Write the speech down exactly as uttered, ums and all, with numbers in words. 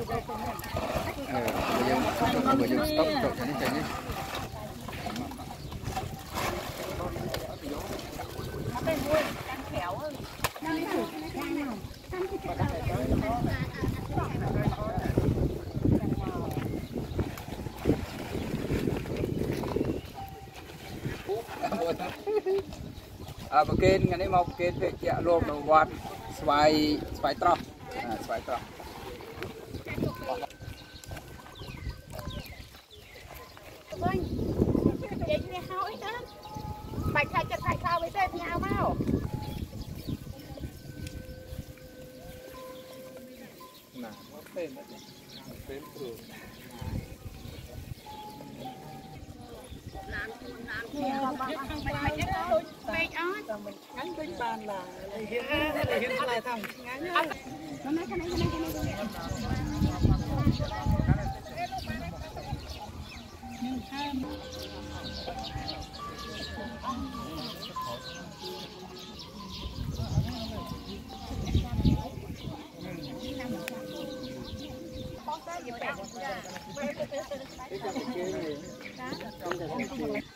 bây giờ bây giờ stop rồi cho nó chạy đi à bậc kên ngày nay mau kên về dạ luôn đầu quạt xoài xoài tròn xoài tròn bạch thay chặt thay sao với tên nhau mau nè tên tên thường ngắn bên bàn là hiện hiện lại thằng ngắn Cái